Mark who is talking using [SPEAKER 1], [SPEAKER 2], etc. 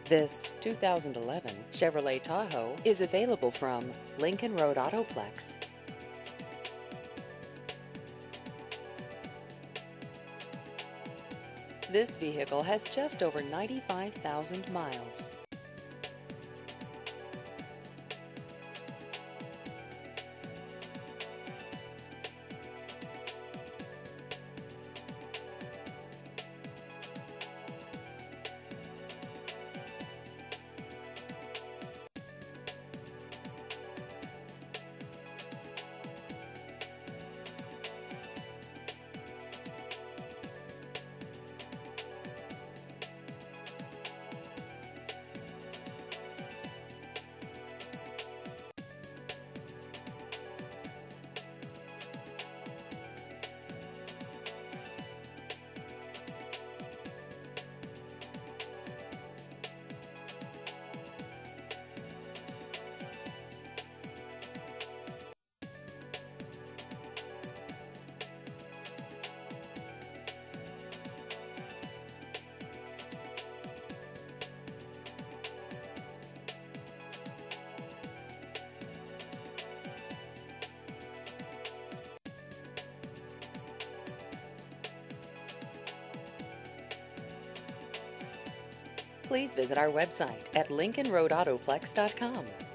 [SPEAKER 1] This 2011 Chevrolet Tahoe is available from Lincoln Road Autoplex. This vehicle has just over 95,000 miles. Please visit our website at lincolnroadautoplex.com.